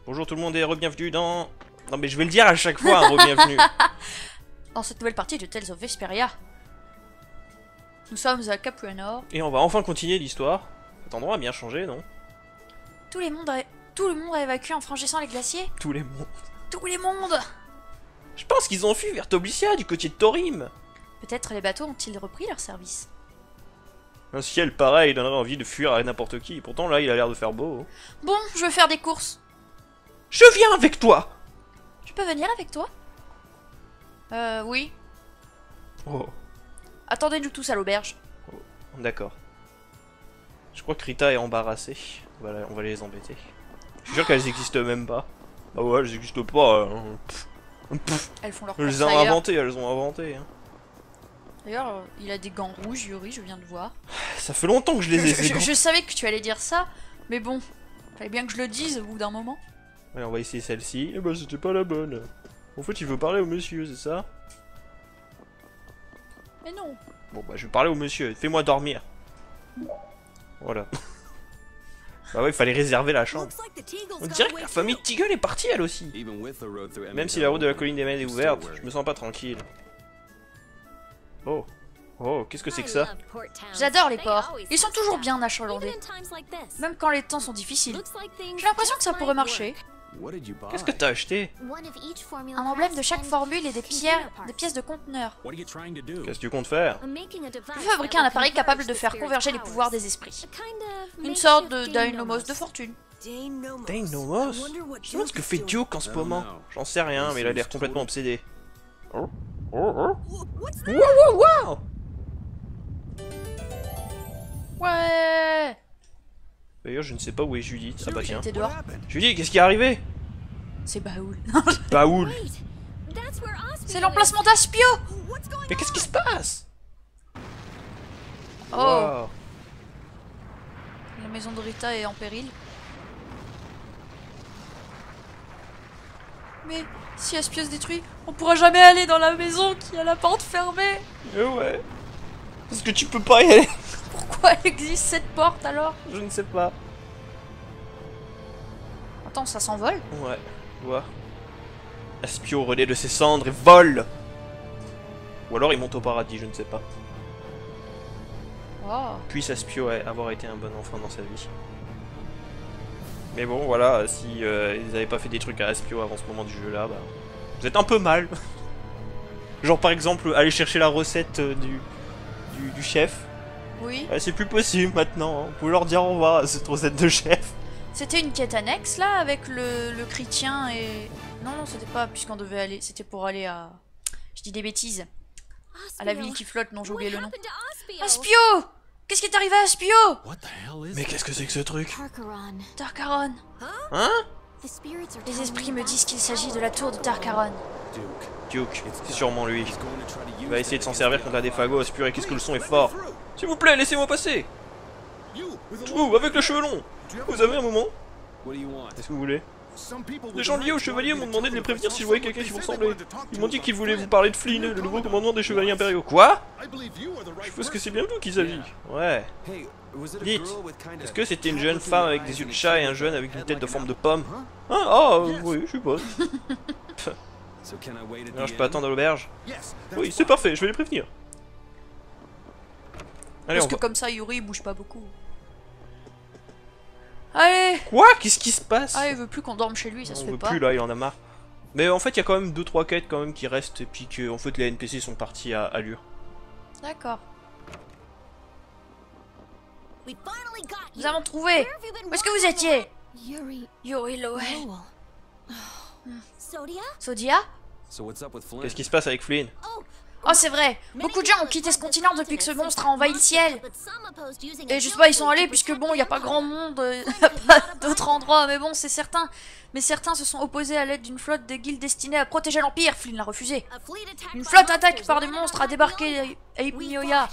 Bonjour tout le monde et re-bienvenue dans... Non mais je vais le dire à chaque fois, hein, re-bienvenue. Dans cette nouvelle partie de Tales of Vesperia. Nous sommes à Capuanor. Et on va enfin continuer l'histoire. Cet endroit a bien changé, non? Tout le monde a évacué en franchissant les glaciers. Tous les mondes. Tous les mondes. Je pense qu'ils ont fui vers Toblicia, du côté de Torim. Peut-être les bateaux ont-ils repris leur service. Un ciel pareil donnerait envie de fuir à n'importe qui. Pourtant là, il a l'air de faire beau. Bon, je veux faire des courses. Je viens avec toi. Tu peux venir avec toi? Oui. Oh, Attendez-nous tous à l'auberge. d'accord. Je crois que Rita est embarrassée. Voilà, on va les embêter. Je suis sûr qu'elles existent même pas. Ah ouais, elles existent pas. Pff, Elles font leur elles courses ont ailleurs. inventé, elles ont inventé. Hein. D'ailleurs, il a des gants rouges, Yuri, je viens de voir. Ça fait longtemps que je les ai fait. Je savais que tu allais dire ça, mais bon, fallait bien que je le dise au bout d'un moment. Allez, on va essayer celle-ci. Eh ben, c'était pas la bonne. En fait, il veut parler au monsieur, c'est ça? Mais non. Bon, bah, je vais parler au monsieur. Fais-moi dormir. Voilà. Bah ouais, il fallait réserver la chambre. On dirait que la famille Teagle est partie, elle aussi. Même si la route de la colline des Mèdes est ouverte, je me sens pas tranquille. Oh. Oh, qu'est-ce que c'est que ça? J'adore les ports. Ils sont toujours bien achalandés. Même quand les temps sont difficiles. J'ai l'impression que ça pourrait marcher. Qu'est-ce que t'as acheté? Un emblème de chaque formule et des pièces de conteneur. Qu'est-ce que tu comptes faire? Je veux fabriquer un appareil capable de faire converger les pouvoirs des esprits. Une sorte de Dynamos de fortune. Dynamos? Je me demande ce que fait Duke en ce moment. J'en sais rien, mais il a l'air complètement obsédé. Oh. Oh, oh. Wow, wow, wow. Ouais. D'ailleurs, je ne sais pas où est Judith. Ah bah tiens. T'es dehors. Judith, qu'est-ce qui est arrivé? C'est Baoul. Baoul. C'est l'emplacement d'Aspio. Mais qu'est-ce qui se passe? Oh. Wow. La maison de Rita est en péril. Mais si Aspio se détruit, on pourra jamais aller dans la maison qui a la porte fermée. Ouais. Est-ce que tu peux pas y aller? Pourquoi existe cette porte alors? Je ne sais pas. Attends, ça s'envole? Ouais. Ouais. Aspio renaît de ses cendres et vole. Ou alors il monte au paradis, je ne sais pas. Oh. Puisse Aspio avoir été un bon enfant dans sa vie. Mais bon, voilà, si ils avaient pas fait des trucs à Aspio avant ce moment du jeu là, bah, vous êtes un peu mal. Genre par exemple, aller chercher la recette du chef. Oui. C'est plus possible maintenant, hein. Vous pouvez leur dire au revoir à cette recette de chef. C'était une quête annexe là avec le chrétien et... Non, c'était pas puisqu'on devait aller, c'était pour aller à... Je dis des bêtises. À la ville qui flotte, non j'ai oublié le nom. Aspio! Qu'est-ce qui est arrivé à Aspio? Mais qu'est-ce que c'est que ce truc? Tarkaron. Hein? Les esprits me disent qu'il s'agit de la tour de Tarkaron. Duke, c'est sûrement lui. Il va essayer de s'en servir contre la Déphagos, purée, qu'est-ce que le son est fort. S'il vous plaît, laissez-moi passer. Vous, avec le cheveu long. Vous avez un moment? Qu'est-ce que vous voulez? Les gens liés aux chevaliers m'ont demandé de les prévenir si je voyais quelqu'un qui vous ressemblait. Ils m'ont dit qu'ils voulaient vous parler de Flynn, le nouveau commandement des chevaliers impériaux. Quoi? Je suppose que c'est bien vous qu'il s'agit. Ouais. Dites, est-ce que c'était une jeune femme avec des yeux de chat et un jeune avec une tête de forme de pomme? Ah, oui, je suppose. Alors je peux attendre à l'auberge? Oui, c'est parfait, je vais les prévenir. Allez, Parce que comme ça, Yuri il bouge pas beaucoup. Allez! Quoi? Qu'est-ce qui se passe? Ah, il veut plus qu'on dorme chez lui, ça se On fait veut pas. plus là, il en a marre. Mais en fait, il y a quand même 2-3 quêtes quand même qui restent et puis que en fait les NPC sont partis à allure. D'accord. Nous avons trouvé! Où est-ce que vous étiez? Yuri Lowell. Sodia? Qu'est-ce qui se passe avec Flynn? Oh, c'est vrai! Beaucoup de gens ont quitté ce continent depuis que ce monstre a envahi le ciel! Et je sais pas, ils sont allés puisque bon, il n'y a pas grand monde, y a pas d'autres endroits, mais bon, c'est certain. Mais certains se sont opposés à l'aide d'une flotte des guildes destinée à protéger l'Empire. Flynn l'a refusé. Une flotte attaquée par des monstres a débarqué à Ipnioia.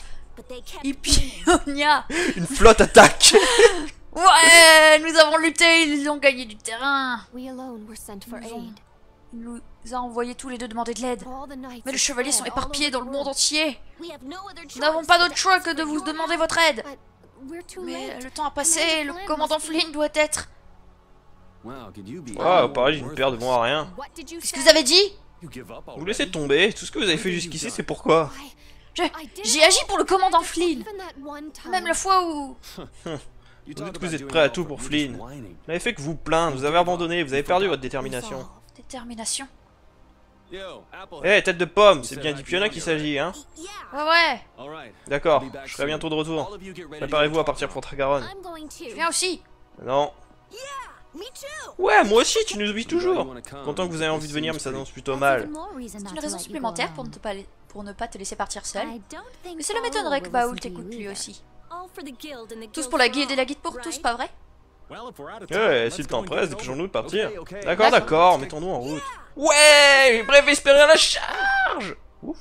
Une flotte attaque! Ouais, nous avons lutté, ils ont gagné du terrain. Il nous a envoyés tous les deux demander de l'aide. Mais les chevaliers sont éparpillés dans le monde entier. Nous n'avons pas d'autre choix que de vous demander votre aide. Mais le temps a passé, le commandant Flynn doit être... Ah, pareil, j'ai une paire de bons à rien. Qu'est-ce que vous avez dit? Vous laissez tomber, tout ce que vous avez fait jusqu'ici, c'est pourquoi? J'ai agi pour le commandant Flynn. Même la fois où... Vous dites que vous êtes prêt à tout pour Flynn. Vous n'avez fait que vous plaindre, vous avez abandonné, vous avez perdu votre détermination. Détermination. Eh, tête de pomme, c'est bien du piano qu'il s'agit, hein? Ouais. D'accord, je serai bientôt de retour. Préparez-vous à partir pour Tragaronne. Je viens aussi. Non. Ouais, moi aussi, tu nous oublies toujours. Content que vous ayez envie de venir, mais ça annonce plutôt mal. C'est une raison supplémentaire pour ne pas te laisser partir seul. Mais cela m'étonnerait que Baoul t'écoute lui aussi. Tous pour la guilde et la guide pour tous, pas vrai? Ouais, si le temps presse, dépêchons-nous de partir. D'accord, d'accord, mettons-nous en route. Ouais, bref, espérer à la charge. Ouf.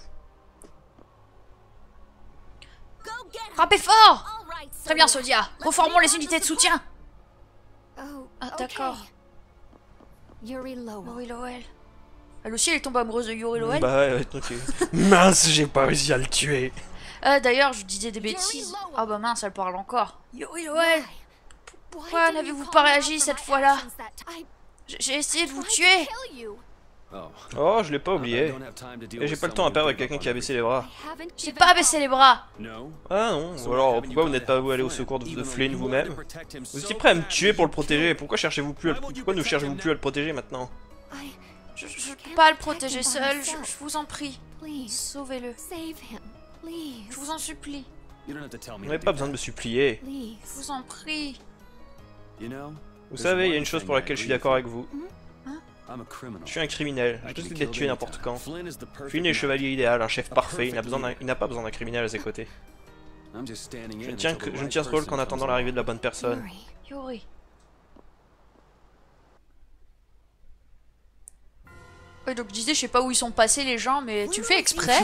Frappez fort! Très bien, Sodia. Reformons les unités de soutien. Ah, d'accord. Yuri Lowell. Elle aussi, elle est tombée amoureuse de Yuri Lowell. Bah ouais, ok. Mince, j'ai pas réussi à le tuer. D'ailleurs, je disais des bêtises. Ah bah mince, elle parle encore. Yuri Lowell. Pourquoi n'avez-vous pas réagi cette fois-là? J'ai essayé de vous tuer. Oh, je l'ai pas oublié. Et j'ai pas le temps à perdre avec quelqu'un qui a baissé les bras. J'ai pas baissé les bras. Ah non, ou alors pourquoi vous n'êtes pas allé au secours de Flynn vous-même? Vous étiez prêt à me tuer pour le protéger, pourquoi ne cherchez-vous plus à le protéger maintenant? Je peux pas le protéger seul, je vous en prie. Sauvez-le. Je vous en supplie. Vous n'avez pas besoin de me supplier. Je vous en prie. Vous savez, il y a une chose pour laquelle je suis d'accord avec vous. Je suis un criminel, je peux d'être tué n'importe quand. Flynn est le chevalier idéal, un chef parfait, il n'a pas besoin d'un criminel à ses côtés. Je ne tiens ce rôle qu'en attendant l'arrivée de la bonne personne. Yuri. Ouais, donc je disais, je sais pas où ils sont passés les gens, mais tu le fais exprès.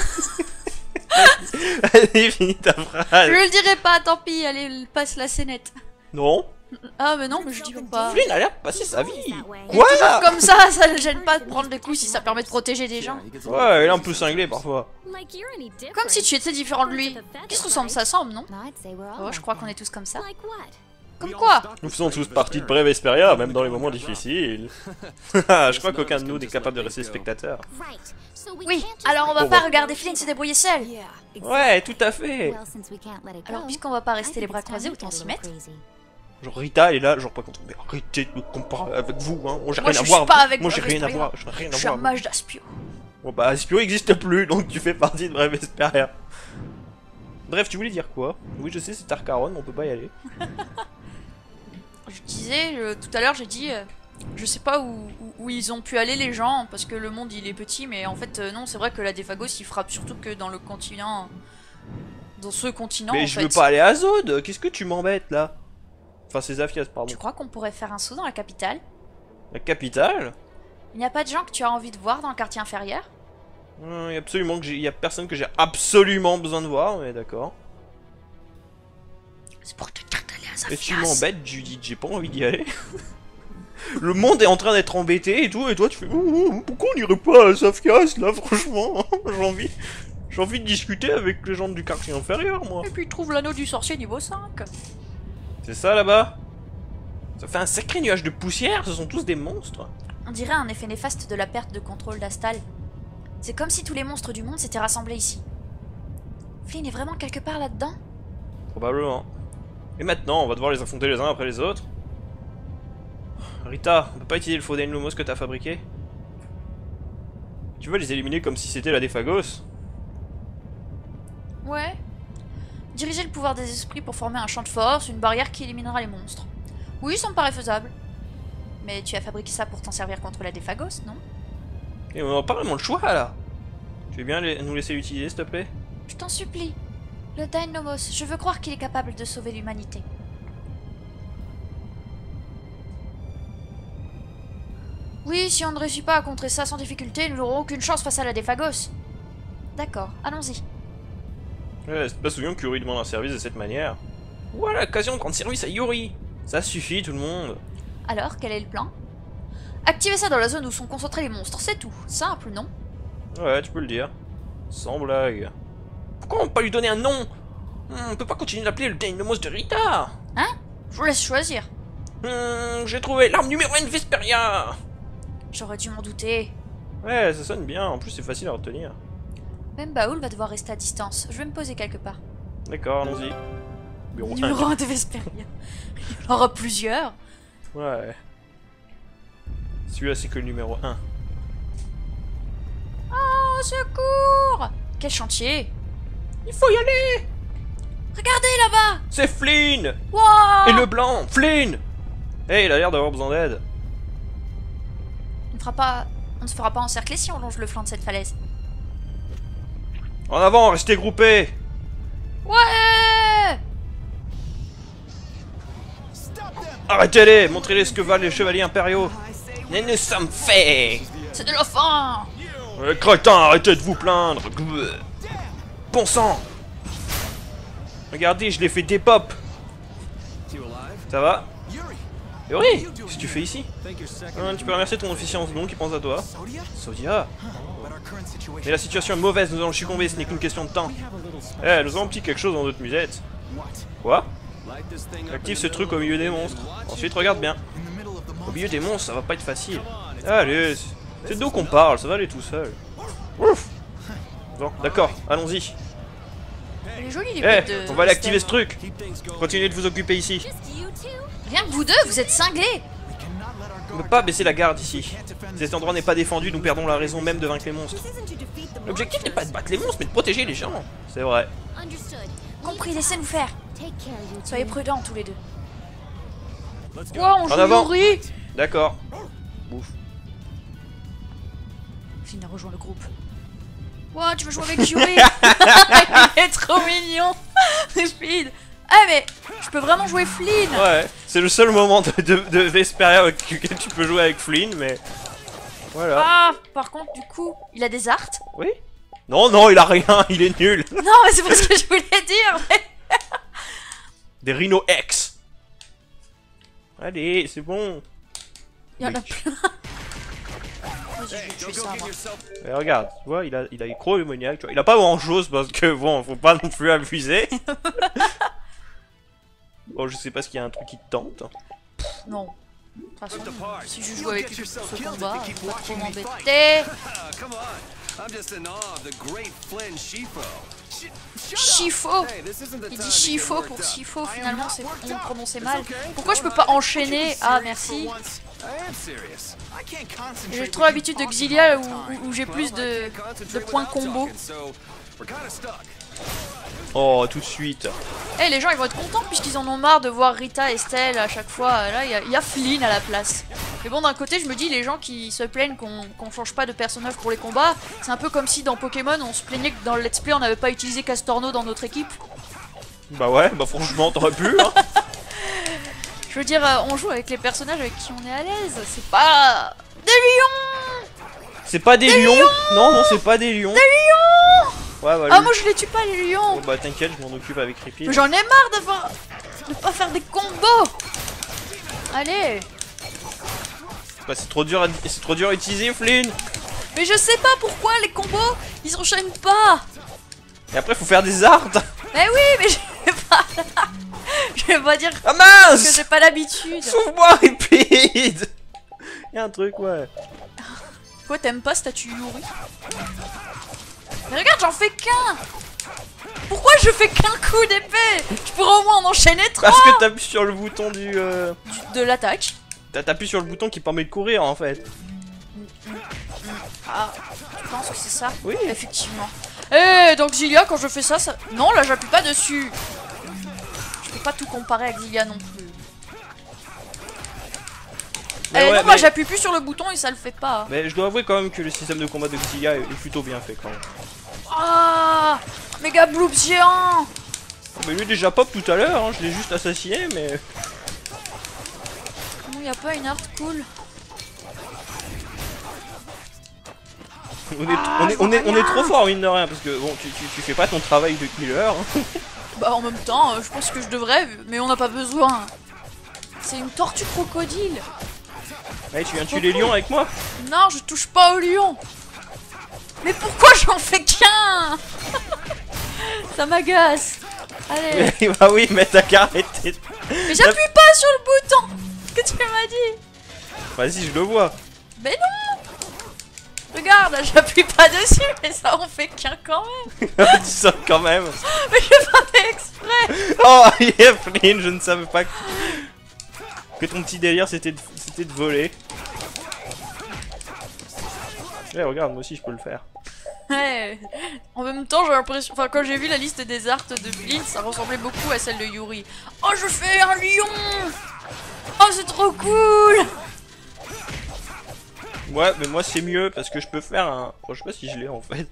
Allez, finis ta phrase. Je le dirai pas, tant pis, allez, passe la scénette. Non. Ah mais non, mais je dis pas. Flynn a l'air de passer sa vie. Quoi? Comme ça ne gêne pas de prendre des coups si ça permet de protéger des gens. Ouais, il est un peu cinglé parfois. Comme si tu étais différent de lui. Qui se ressemble, ça semble, non? Oh, je crois qu'on est tous comme ça. Comme quoi? Nous faisons tous partie de Brave Vesperia, même dans les moments difficiles. Je crois qu'aucun de nous n'est capable de rester spectateur. Oui, alors on va pas regarder Flynn se débrouiller seul. Ouais, tout à fait. Alors puisqu'on va pas rester les bras croisés, autant s'y mettre. Genre Rita, elle est là, genre pas contre. Mais arrêtez de me comparer avec vous, hein. Moi j'ai Moi, rien à voir. Moi j'ai rien à voir. Je suis un mage d'Aspio. Bon bah Aspio existe plus, donc tu fais partie de Brave Vesperia. Bref, tu voulais dire quoi? Oui, je sais, c'est Tarkaron, on peut pas y aller. Je disais, tout à l'heure j'ai dit, je sais pas où ils ont pu aller les gens, parce que le monde il est petit, mais en fait non, c'est vrai que la Déphagos il frappe surtout que dans le continent, dans ce continent. Mais en je fait. veux pas aller à Zod, qu'est-ce que tu m'embêtes là? Enfin c'est Zaphias, pardon. Tu crois qu'on pourrait faire un saut dans la capitale? La capitale? Il n'y a pas de gens que tu as envie de voir dans le quartier inférieur? Il y a personne que j'ai absolument besoin de voir, mais d'accord. C'est pour te dire d'aller à Zaphias. Et tu m'embêtes, Judith, j'ai pas envie d'y aller. Le monde est en train d'être embêté et tout, et toi tu fais pourquoi on irait pas à Zaphias là, franchement? J'ai envie de discuter avec les gens du quartier inférieur, moi. Et puis trouve l'anneau du sorcier niveau 5. C'est ça là-bas? Ça fait un sacré nuage de poussière, ce sont tous des monstres. On dirait un effet néfaste de la perte de contrôle d'Astal. C'est comme si tous les monstres du monde s'étaient rassemblés ici. Flynn est vraiment quelque part là-dedans? Probablement. Et maintenant, on va devoir les affronter les uns après les autres. Rita, on peut pas utiliser le faux Lumos que t'as fabriqué? Tu veux les éliminer comme si c'était la Déphagos? Ouais. Diriger le pouvoir des esprits pour former un champ de force, une barrière qui éliminera les monstres. Oui, ça me paraît faisable. Mais tu as fabriqué ça pour t'en servir contre la Déphagos, non? Et on n'a pas vraiment le choix là. Tu veux bien nous laisser l'utiliser, s'il te plaît? Je t'en supplie. Le Dynamos, je veux croire qu'il est capable de sauver l'humanité. Oui, si on ne réussit pas à contrer ça sans difficulté, nous n'aurons aucune chance face à la Déphagos. D'accord, allons-y. Ouais, c'est pas souvent que Yuri demande un service de cette manière. Voilà l'occasion de rendre service à Yuri. Ça suffit, tout le monde. Alors, quel est le plan? Activer ça dans la zone où sont concentrés les monstres, c'est tout. Simple, non? Ouais, tu peux le dire. Sans blague. Pourquoi on peut pas lui donner un nom? On peut pas continuer d'appeler le Dynamos de Rita. Hein? Je vous laisse choisir. J'ai trouvé l'arme numéro 1 de Vesperia. J'aurais dû m'en douter. Ouais, ça sonne bien. En plus, c'est facile à retenir. Même Baoul va devoir rester à distance. Je vais me poser quelque part. D'accord, allons-y. Numéro 1 de Vesperia. Il y en aura plusieurs. Ouais. Celui-là, c'est que le numéro 1. Oh, secours! Quel chantier! Il faut y aller! Regardez là-bas! C'est Flynn! Wow! Et le blanc! Flynn! Hey, il a l'air d'avoir besoin d'aide. On ne se fera pas encercler si on longe le flanc de cette falaise. En avant, restez groupés! Ouais! Arrêtez-les! Montrez-les ce que valent les chevaliers impériaux! Mais nous sommes faits! C'est de la faim! Crétin, arrêtez de vous plaindre! Bon sang! Regardez, je l'ai fait des pop! Ça va? Yuri! Qu'est-ce que tu fais ici? Tu peux remercier ton officier en second qui pense à toi. Sodia? Mais la situation est mauvaise, nous allons succomber, ce n'est qu'une question de temps. Eh, nous avons un petit quelque chose dans notre musette. Quoi? Active ce truc au milieu des monstres. Ensuite, regarde bien. Au milieu des monstres, ça va pas être facile. Allez, c'est d'où qu'on parle, ça va aller tout seul. Ouf! Bon, d'accord, allons-y. Elle est jolie, les Eh, bêtes de on va aller activer Estelle. ce truc. Continuez de vous occuper ici. Rien que vous deux, vous êtes cinglés! On ne peut pas baisser la garde ici. Si cet endroit n'est pas défendu, nous perdons la raison même de vaincre les monstres. L'objectif n'est pas de battre les monstres, mais de protéger les gens. C'est vrai. Compris, laissez-nous faire. Soyez prudents tous les deux. Ouais, on En joue avant. Yuri! D'accord. Ouf. Flynn a rejoint le groupe. Ouais, tu veux jouer avec Yuri? Il est trop mignon! Flynn! Ah mais, je peux vraiment jouer Flynn! Ouais, c'est le seul moment de Vesperia avec lequel tu peux jouer avec Flynn, mais... Voilà. Ah, par contre, du coup, il a des arts. Oui? Non, non, il a rien, il est nul. Non, mais c'est pas ce que je voulais dire! Mais... Des Rhino X. Allez, c'est bon. Il y en a plein. Vas-y, je vais tuer ça, moi. Et regarde, tu vois, il a Chronomoniac, tu vois. Il a pas grand chose parce que bon, faut pas non plus abuser. Bon, je sais pas s'il y a un truc qui te tente. Non. De toute façon, si je joue avec ce combat, on va trop m'embêter. Chifo! Il dit Chifo pour Chifo, finalement on le prononçait mal. Pourquoi je peux pas enchaîner? Ah, merci. J'ai trop l'habitude de Xilia où j'ai plus de points combo. Oh, tout de suite. Eh, les gens ils vont être contents puisqu'ils en ont marre de voir Rita et Estelle à chaque fois. Là, il y a Flynn à la place. Mais bon, d'un côté, je me dis, les gens qui se plaignent qu'on change pas de personnage pour les combats, c'est un peu comme si dans Pokémon, on se plaignait que dans le let's play, on n'avait pas utilisé Castorno dans notre équipe. Bah ouais, bah franchement, t'aurais pu, hein. Je veux dire, on joue avec les personnages avec qui on est à l'aise. C'est pas... Des lions! C'est pas des lions. Non, non, c'est pas des lions. Des lions! Ouais, bah, Ah, moi je les tue pas, les lions! Bon, bah t'inquiète, je m'en occupe avec Rippy. Mais j'en ai marre de pas faire des combos! Allez! Bah, c'est trop dur à utiliser, Flynn. Mais je sais pas pourquoi les combos, ils s'enchaînent pas! Et après, faut faire des arts. Mais oui, mais je vais pas... Je vais pas dire Ah que mince! j'ai pas l'habitude! Sauve-moi, Rippy. Y'a un truc, ouais. Quoi, t'aimes pas statue Yuri? Mais regarde, j'en fais qu'un! Pourquoi je fais qu'un coup d'épée? Je pourrais au moins en enchaîner 3! Parce que t'appuies sur le bouton De l'attaque. T'appuies sur le bouton qui permet de courir, en fait. Ah, tu penses que c'est ça? Oui. Effectivement. Eh, donc Xilia, quand je fais ça, ça... Non, là, j'appuie pas dessus. Je peux pas tout comparer avec Xilia non plus. Mais Eh ouais, non, moi mais- j'appuie plus sur le bouton et ça le fait pas. Mais je dois avouer quand même que le système de combat de Xilia est plutôt bien fait, quand même. Ah, méga bloop géant. Oh, mais lui, déjà pop tout à l'heure, hein, je l'ai juste assassiné, mais... Non, y a pas une art cool. On est trop fort, mine de rien, parce que bon, tu fais pas ton travail de healer. Hein. Bah en même temps, je pense que je devrais, mais on n'a pas besoin. C'est une tortue crocodile. Allez, tu viens tuer les lions avec moi? Non, je touche pas au lion. Mais pourquoi j'en fais qu'un? Ça m'agace. Allez. Bah oui, mais t'as qu'à arrêter. Mais j'appuie pas sur le bouton. que tu m'as dit. Vas-y, je le vois. Mais non. Regarde, j'appuie pas dessus, mais ça en fait qu'un quand même. Tu sors quand même. Mais je fais pas fait exprès. Oh, Flynn, je ne savais pas que ton petit délire c'était de voler. Ouais, regarde, moi aussi je peux le faire. Ouais. En même temps, j'ai l'impression... Enfin, quand j'ai vu la liste des arts de Flynn, ça ressemblait beaucoup à celle de Yuri. Oh, je fais un lion. Oh, c'est trop cool. Ouais, mais moi c'est mieux parce que je peux faire un... Oh, je sais pas si je l'ai en fait.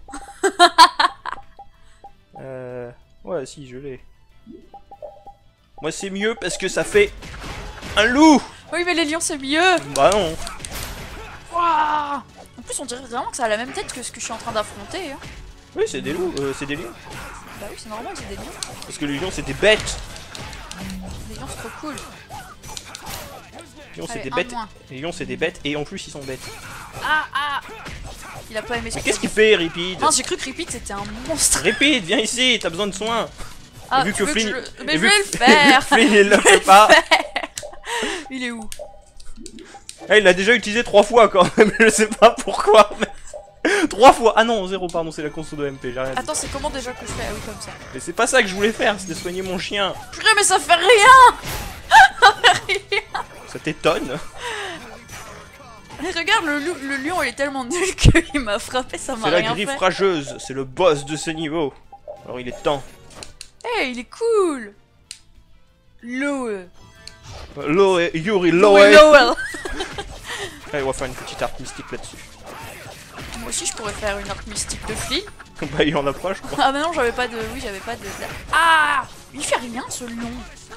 Ouais, si, je l'ai. Moi c'est mieux parce que ça fait un loup. Oui, mais les lions, c'est mieux. Bah non. Waouh. En plus, on dirait vraiment que ça a la même tête que ce que je suis en train d'affronter. Hein. Oui, c'est des loups, c'est des lions. Bah oui, c'est normal, c'est des lions. Parce que les lions c'est des bêtes. Les lions, c'est trop cool. Les lions c'est Allez, des un bêtes. moins. Les lions c'est des bêtes et en plus ils sont bêtes. Ah. Il a pas aimé ce Mais que qu'est-ce qu'il fait, Repeat? Non, j'ai cru que Repeat c'était un monstre. Repeat, viens ici, t'as besoin de soins. Ah, vu tu que veux Flynn... je... Mais je vais le faire. Flynn il le fait pas. Il est où? Eh, il l'a déjà utilisé 3 fois quand même, je sais pas pourquoi. Mais... 3 fois. Ah non, 0, pardon, c'est la conso de MP, j'ai rien dit. Attends, c'est comment déjà que je fais? Ah oui, comme ça. Mais c'est pas ça que je voulais faire, c'était soigner mon chien. Purée, mais ça fait rien. Ça fait rien. Ça t'étonne? Mais regarde, le lion, il est tellement nul qu'il m'a frappé, ça m'a C'est la rien griffe fait. rageuse, c'est le boss de ce niveau. Alors il est temps. Eh, il est cool. Lowe. Loé, Yuri, Lowe. Loé. Allez, on va faire une petite art mystique là-dessus. Moi aussi, je pourrais faire une arc mystique de Flynn. Bah il en a pas, je crois. Ah, bah non, j'avais pas de... Oui, j'avais pas de... Ah. Il fait rien, ce lion.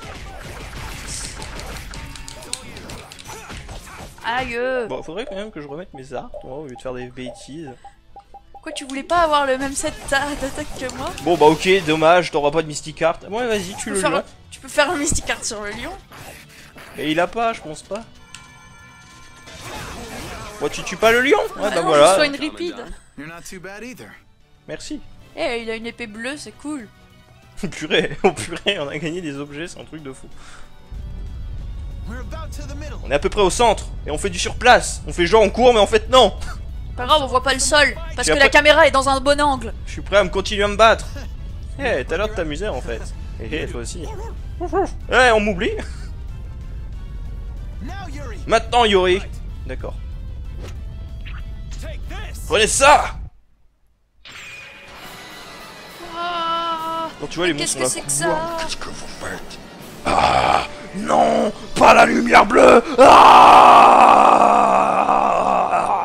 Aïe. Bon, faudrait quand même que je remette mes arts, au lieu de faire des bêtises. Quoi, tu voulais pas avoir le même set d'attaque que moi? Bon bah ok, dommage, t'auras pas de Mystic Art. Ouais, vas-y, tu le lion. Tu peux faire un Mystic Art sur le lion? Et il a pas, je pense pas. Bon, tu tues pas le lion? Ouais, bah non, voilà. je sois une Repeat. Merci. Eh, il a une épée bleue, c'est cool. Purée, oh purée, on a gagné des objets, c'est un truc de fou. On est à peu près au centre, et on fait du surplace. On fait genre on court, mais en fait non. Pas grave, on voit pas le sol, parce que après- la caméra est dans un bon angle. Je suis prêt à me continuer à me battre. Eh, t'as l'air de t'amuser en fait. Eh, toi aussi. Eh, on m'oublie. Maintenant, Yuri. D'accord. Prenez ça. Ah, Bon, tu vois, les qu'est-ce monstres que sont c'est là. que ça? Qu'est-ce que vous faites? Ah, non, pas la lumière bleue. Ah.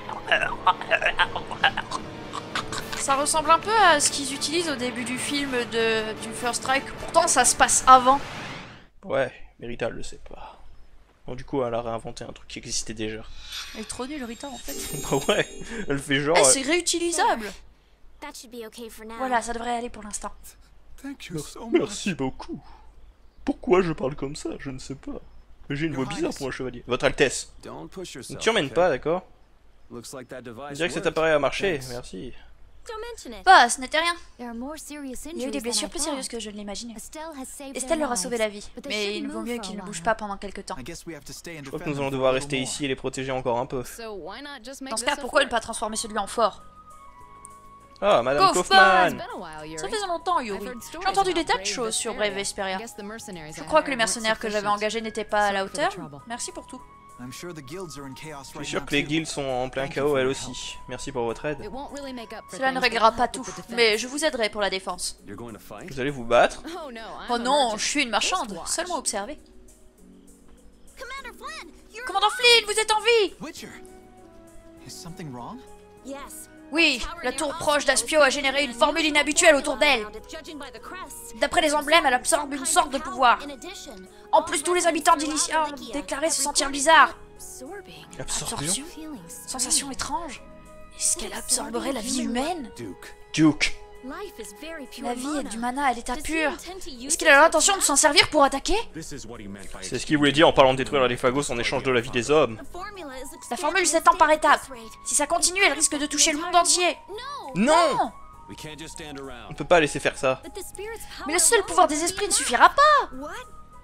Ça ressemble un peu à ce qu'ils utilisent au début du film du First Strike. Pourtant, ça se passe avant. Ouais, mais Rita elle le sait pas. Bon, du coup, elle a réinventé un truc qui existait déjà. Elle est trop nulle, Rita, en fait. Bah ouais, elle fait genre... Eh, c'est réutilisable. That should be okay for now. Voilà, ça devrait aller pour l'instant. Merci beaucoup. Pourquoi je parle comme ça? Je ne sais pas. J'ai une voix bizarre pour un chevalier. Votre Altesse. Ne t'y emmène pas, d'accord? Je dirais que cet appareil a marché, merci. Don't mention it. Bah, ce n'était rien. There are more serious Il y a eu injuries des than blessures I plus thought. sérieuses que je ne l'imaginais. Estelle Estelle leur a sauvé la vie, But they mais il shouldn't vaut move mieux for a qu'ils ne while. bougent pas pendant quelques temps. Je crois que nous allons devoir rester ici et les protéger encore un peu. Dans ce cas, pourquoi ne pas transformer celui en fort? Ah, Madame Kaufman. Kaufman. Ça faisait longtemps, Yuri. J'ai entendu des tas de choses sur Brave Vesperia. Je crois que les mercenaires que j'avais engagés n'étaient pas à la hauteur. Merci pour tout. Je suis sûr que les guildes sont en plein chaos elles aussi. Merci pour votre aide. Cela ne réglera pas tout, mais je vous aiderai pour la défense. Vous allez vous battre? Oh non, je suis une marchande, seulement observer. Commander Flynn, you're Commandant Flynn, vous êtes en vie! Witcher, is something wrong? Yes. Oui, la tour proche d'Aspio a généré une formule inhabituelle autour d'elle. D'après les emblèmes, elle absorbe une sorte de pouvoir. En plus, tous les habitants d'Ilicia ont déclaré se sentir bizarres. Absorption? Sensation étrange. Est-ce qu'elle absorberait la vie humaine? Duke. La vie est du mana à l'état pur. Est-ce qu'il a l'intention de s'en servir pour attaquer? C'est ce qu'il voulait dire en parlant de détruire les Phagos en échange de la vie des hommes. La formule s'étend par étapes. Si ça continue, elle risque de toucher le monde entier. Non! On peut pas laisser faire ça. Mais le seul pouvoir des esprits ne suffira pas.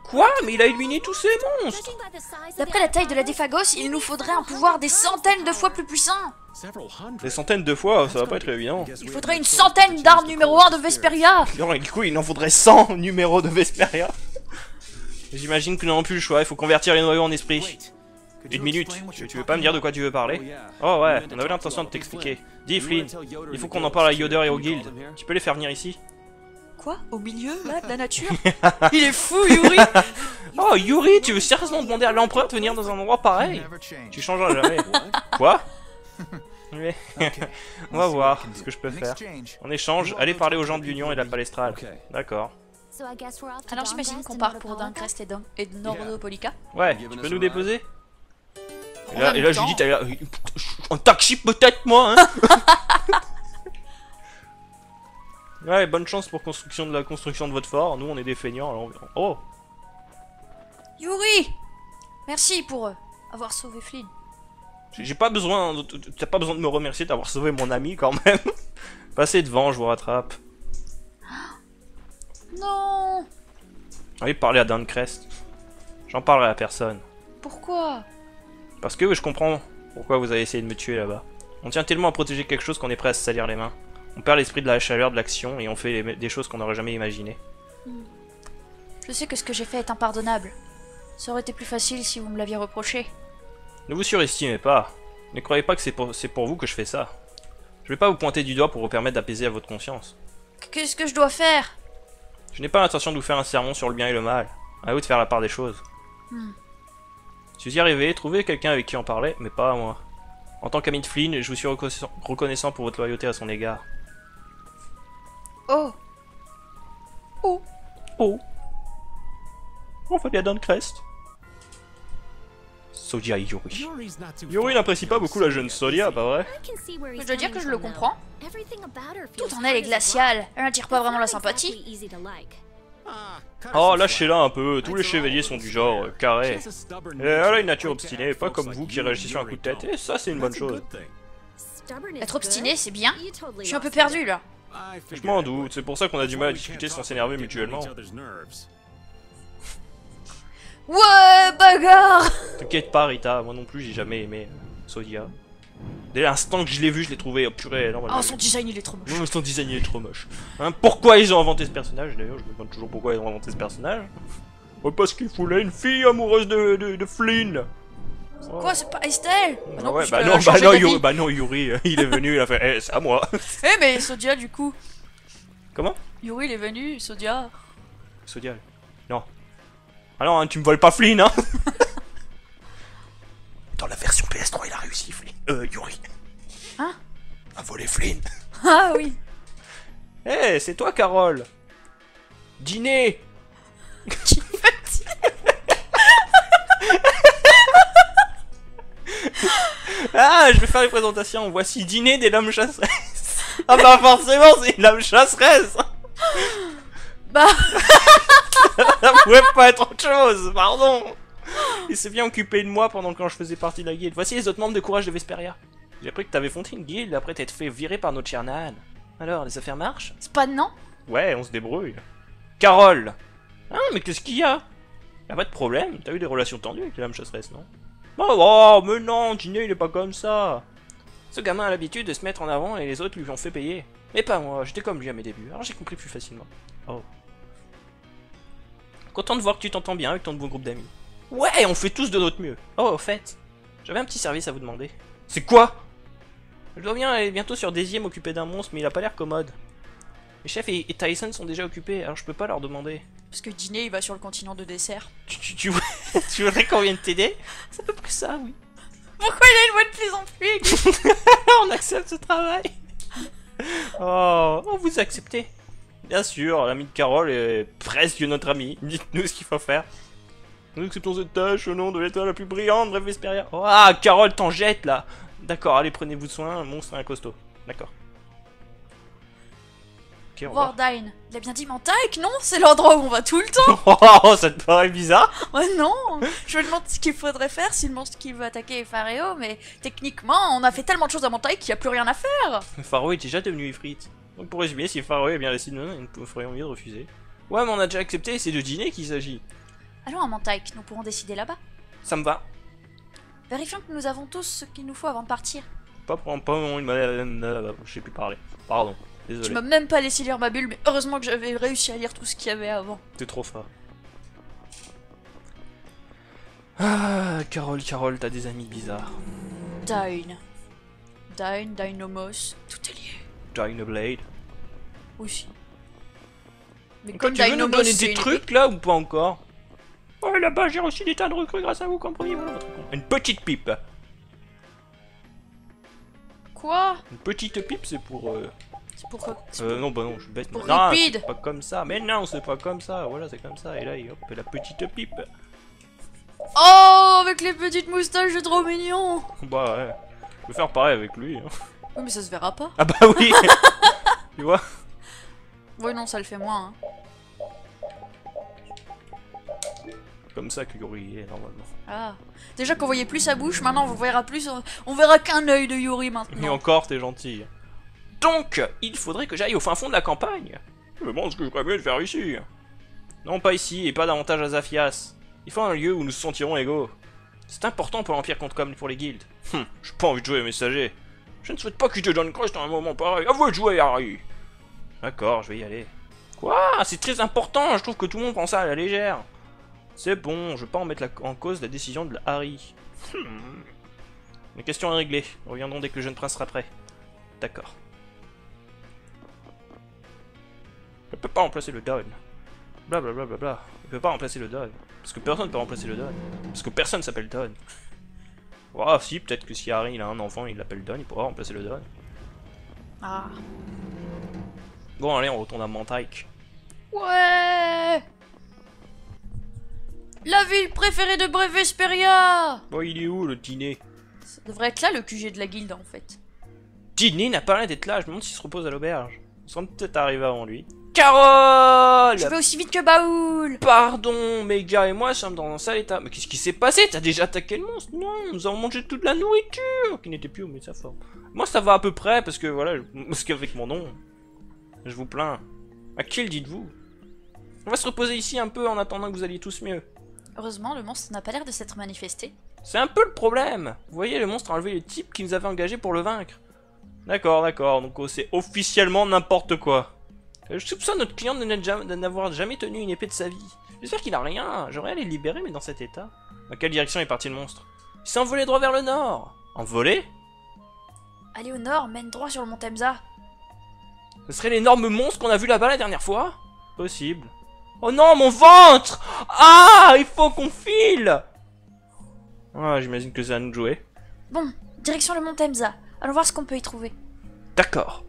Quoi? Mais il a éliminé tous ces monstres! D'après la taille de la Déphagos, il nous faudrait un pouvoir des centaines de fois plus puissant. Des centaines de fois, ça va pas être évident. Il faudrait une centaine d'armes numéro 1 de Vesperia. Non, et du coup, il en faudrait 100 numéros de Vesperia. J'imagine que nous n'avons plus le choix, il faut convertir les noyaux en esprit. Une minute, tu veux pas me dire de quoi tu veux parler? Oh ouais, on avait l'intention de t'expliquer. Dis Flynn, il faut qu'on en parle à Yoder et au guild. Tu peux les faire venir ici? Quoi? Au milieu, là, de la nature? Il est fou, Yuri! Oh Yuri, tu veux sérieusement demander à l'empereur de venir dans un endroit pareil? Tu changeras jamais. Quoi? Mais on va voir ce que je peux faire. En échange, allez parler aux gens de l'Union et de la Palestrale. D'accord. Alors j'imagine qu'on part pour Dunkrest et de Nordopolica. Ouais, tu peux nous déposer? Et là Judith, elle a... Un taxi peut-être, moi, hein. Ouais, bonne chance pour la construction de votre fort. Nous, on est des feignants, alors on... Oh! Yuri! Merci pour avoir sauvé Flynn. J'ai pas besoin... T'as pas besoin de me remercier d'avoir sauvé mon ami, quand même. Passez devant, je vous rattrape. Non! Allez parler à Dunkrest. J'en parlerai à personne. Pourquoi? Parce que je comprends pourquoi vous avez essayé de me tuer là-bas. On tient tellement à protéger quelque chose qu'on est prêt à se salir les mains. On perd l'esprit de la chaleur de l'action et on fait des choses qu'on n'aurait jamais imaginées. Je sais que ce que j'ai fait est impardonnable. Ça aurait été plus facile si vous me l'aviez reproché. Ne vous surestimez pas. Ne croyez pas que c'est pour vous que je fais ça. Je vais pas vous pointer du doigt pour vous permettre d'apaiser à votre conscience. Qu'est-ce que je dois faire? Je n'ai pas l'intention de vous faire un sermon sur le bien et le mal. À vous de faire la part des choses. Si vous y arrivez, trouvez quelqu'un avec qui en parler, mais pas à moi. En tant qu'ami de Flynn, je vous suis reconnaissant pour votre loyauté à son égard. Oh. Oh. Oh. On va aller à Dunkrest. Sodia et Yuri. Yuri n'apprécie pas beaucoup la jeune Sodia, pas vrai? Je dois dire que je le comprends. Tout en elle est glacial. Elle n'attire pas vraiment la sympathie. Oh, lâchez-la un peu. Tous les chevaliers sont du genre carré. Et elle a une nature obstinée, pas comme vous qui réagissez sur un coup de tête. Et ça, c'est une bonne chose. Être obstiné, c'est bien. Je suis un peu perdu là. Je m'en doute, c'est pour ça qu'on a du mal à discuter sans s'énerver mutuellement. Ouais, bagarre! T'inquiète pas, Rita, moi non plus, j'ai jamais aimé Sodia. Dès l'instant que je l'ai vu, je l'ai trouvé purée. Oh, son design il est trop moche. Non, son design il est trop moche. Hein, pourquoi ils ont inventé ce personnage d'ailleurs? Je me demande toujours pourquoi ils ont inventé ce personnage. Oh, parce qu'il voulait une fille amoureuse de Flynn. Oh. Quoi, c'est pas Estelle? Non, ouais, bah non, Yuri, il est venu, il a fait, c'est à moi. Eh, mais Sodia du coup. Comment? Yuri il est venu, Sodia. Sodia. Non. Ah non, hein, tu me voles pas Flynn, hein. Dans la version PS3, il a réussi, Flynn. Yuri. Hein? A volé Flynn. Ah oui. Eh, hey, c'est toi, Carole. Dîner. Ah, je vais faire les présentations. Voici Dîner des lames chasseresses. Ah bah forcément, c'est une lame chasseresse. Bah. Ça pouvait pas être autre chose, pardon. Il s'est bien occupé de moi pendant que je faisais partie de la guilde. Voici les autres membres de Courage de Vesperia. J'ai appris que t'avais fondé une guilde après t'être fait virer par notre chère Nan. Alors, les affaires marchent? C'est pas de non? Ouais, on se débrouille. Carole. Hein, mais qu'est-ce qu'il y a? Y'a pas de problème, t'as eu des relations tendues avec les lames chasseresses, non? Oh, mais non, Dîner, il est pas comme ça. Ce gamin a l'habitude de se mettre en avant et les autres lui ont fait payer. Mais pas moi, j'étais comme lui à mes débuts, alors j'ai compris plus facilement. Oh. Content de voir que tu t'entends bien avec ton nouveau groupe d'amis. Ouais, on fait tous de notre mieux. Oh, au fait, j'avais un petit service à vous demander. C'est quoi? Je dois bien aller bientôt sur Daisy m'occuper d'un monstre, mais il a pas l'air commode. Les chefs et Tyson sont déjà occupés, alors je peux pas leur demander. Parce que Dîner il va sur le continent de dessert. Tu voudrais qu'on vienne t'aider? C'est à peu près ça, oui. Pourquoi il a une voix de plus en plus? On accepte ce travail. Oh, vous acceptez? Bien sûr, l'ami de Carole est presque notre ami. Dites-nous ce qu'il faut faire. Nous acceptons cette tâche au nom de l'étoile la plus brillante, bref, Vesperia. Oh, ah, Carole t'en jette là. D'accord, allez, prenez-vous de soin, un monstre et un costaud. D'accord. Ok, on va. Wardine, il a bien dit Mantaik, non? C'est l'endroit où on va tout le temps. Oh, ça te paraît bizarre? Ouais, non. Je me demande ce qu'il faudrait faire si le monstre qui veut attaquer est Phareo, mais techniquement, on a fait tellement de choses à Mantaik qu'il n'y a plus rien à faire. Pharaoh est déjà devenu Ifrit. Donc pour résumer, si Pharaoh est bien laissé de nous, nous ferions mieux de refuser. Ouais, mais on a déjà accepté, c'est de Dîner qu'il s'agit. Allons à Mantyke, nous pourrons décider là-bas. Ça me va. Vérifions que nous avons tous ce qu'il nous faut avant de partir. Pas une... Je sais plus parler. Pardon. Tu Désolé. m'as même pas laissé lire ma bulle, mais heureusement que j'avais réussi à lire tout ce qu'il y avait avant. T'es trop fort. Ah, Carole, t'as des amis bizarres. Dynamos, tout est lié. Dynablade. Aussi. Mais Quand comme tu veux nous Dynamos, donner c'est des une trucs là ou pas encore? Ouais, là-bas j'ai reçu des tas de recrues grâce à vous, comprenez-vous votre con. Une petite pipe. Quoi? Une petite pipe c'est pour... C'est pour quoi? non, bah non, je suis bête. pour Non, Ripide. c'est pas comme ça. Mais non, c'est pas comme ça. Voilà, c'est comme ça. Et là, hop, la petite pipe. Oh, avec les petites moustaches, c'est trop mignon. Bah ouais. Je vais faire pareil avec lui. Hein. Oui, mais ça se verra pas. Ah bah oui. Tu vois? Oui, non, ça le fait moins. Hein. Comme ça que Yuri est normalement. Ah. Déjà qu'on voyait plus sa bouche, maintenant on verra plus. On verra qu'un œil de Yuri Et maintenant. encore, t'es gentil. Donc, il faudrait que j'aille au fin fond de la campagne. Je pense que je ferais mieux de faire ici. Non, pas ici, et pas davantage à Zaphias. Il faut un lieu où nous nous sentirons égaux. C'est important pour l'Empire contre comme pour les guildes. J'ai pas envie de jouer messager. Je ne souhaite pas quitter John Crest à un moment pareil. À vous de jouer, Harry. D'accord, je vais y aller. Quoi? C'est très important, je trouve que tout le monde prend ça à la légère. C'est bon, je veux pas en mettre en cause la décision de Harry. La question est réglée. Nous reviendrons dès que le jeune prince sera prêt. D'accord. Je peux pas remplacer le Don. Blablabla. Bla bla bla. Je peux pas remplacer le Don. Parce que personne ne peut remplacer le Don. Parce que personne s'appelle Don. Oh, si, peut-être que si Harry il a un enfant, il l'appelle Don, il pourra remplacer le Don. Ah. Bon, allez, on retourne à Mantyke. Ouais. La ville préférée de Brevesperia. Bon, il est où le dîner? Ça devrait être là le QG de la guilde en fait. Dîner n'a pas l'air d'être là, je me demande s'il se repose à l'auberge. On semble peut-être arriver avant lui. Carole! Je vais aussi vite que Baoul. Pardon, Mega et moi sommes dans un sale état. Mais qu'est-ce qui s'est passé? T'as déjà attaqué le monstre? Non, nous avons mangé toute la nourriture qui n'était plus au sa forme. Moi ça va à peu près parce que voilà, parce qu'avec mon nom, je vous plains. À qui le dites-vous? On va se reposer ici un peu en attendant que vous alliez tous mieux. Heureusement, le monstre n'a pas l'air de s'être manifesté. C'est un peu le problème. Vous voyez, le monstre a enlevé le type qui nous avait engagé pour le vaincre. D'accord, donc c'est officiellement n'importe quoi. Je soupçonne notre client de n'avoir jamais tenu une épée de sa vie. J'espère qu'il a rien. J'aurais à les libérer, mais dans cet état. Dans quelle direction est parti le monstre? Il s'est envolé droit vers le nord. Envolé? Aller au nord, mène droit sur le mont Temza. Ce serait l'énorme monstre qu'on a vu là-bas la dernière fois? Possible. Oh non, mon ventre! Ah, il faut qu'on file! Ah, j'imagine que c'est à nous de jouer. Bon, direction le mont Temza. Allons voir ce qu'on peut y trouver. D'accord.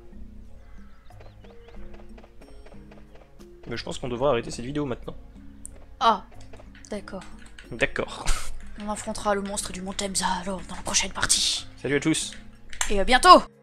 Mais je pense qu'on devrait arrêter cette vidéo maintenant. Ah, d'accord. D'accord. On affrontera le monstre du mont Temza alors dans la prochaine partie. Salut à tous. Et à bientôt!